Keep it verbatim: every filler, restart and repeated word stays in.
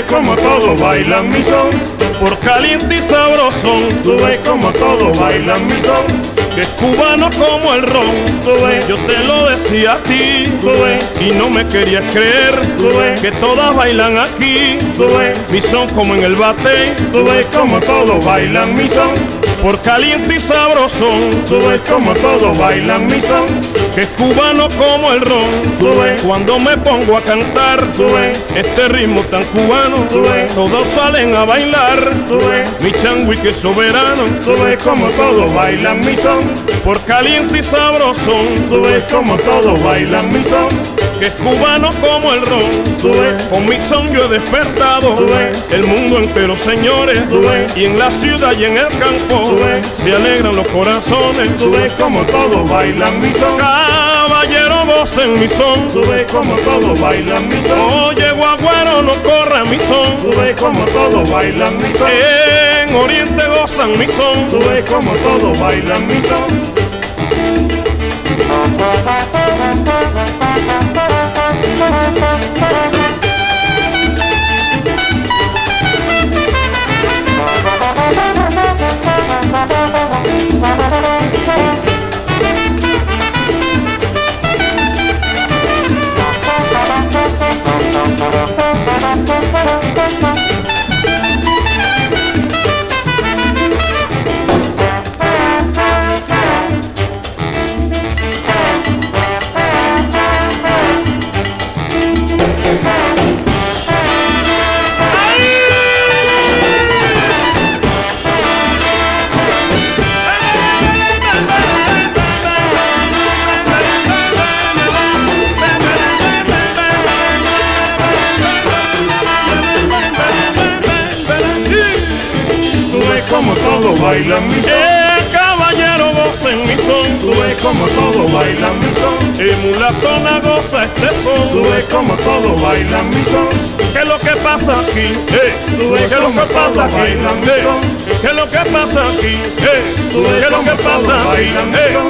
como todos bailan mi son, por caliente y sabrosón. Tú ves como todos bailan mi son, que es cubano como el ron. Tú ves, yo te lo decía a ti, tú ves, y no me querías creer. Tú ves, que todas bailan aquí. Tú ves, mi son como en el bate. Tú ves como todos bailan mi son, por caliente y sabrosón. Tú ves como todos bailan mi son, que es cubano como el ron. Tú ves, cuando me pongo a cantar, tú ves, este ritmo tan cubano, tú ves, todos salen a bailar. Tú ves, mi changui que es soberano. Tú ves como todos bailan mi son, por caliente y sabrosón. Tú ves como todos bailan mi son, que es cubano como el ron. Tú ves, con mi son yo he despertado. Tú ves, el mundo entero, señores. Tú ves, y en la ciudad y en el campo, tú ves, se alegran los corazones. Tú ves como todos bailan mi son. Caballero, gocen mi son. Tú ves como todos bailan mi son. Oye, guagüero, no corra mi son. Tú ves como todos bailan mi son. En Oriente gozan mi son. Tú ves como todos bailan mi son. Como todos bailan mi son, eh, caballero gocen mi son. Tú ves como todos bailan mi son, y mulatona goza este son. Tú ves como todos bailan mi son. ¿Qué es lo que pasa aquí? Eh, tú ves ¿qué es lo que pasa aquí? Eh, ¿qué es lo que pasa aquí? Eh, tú ves ¿qué es lo que pasa aquí? Eh,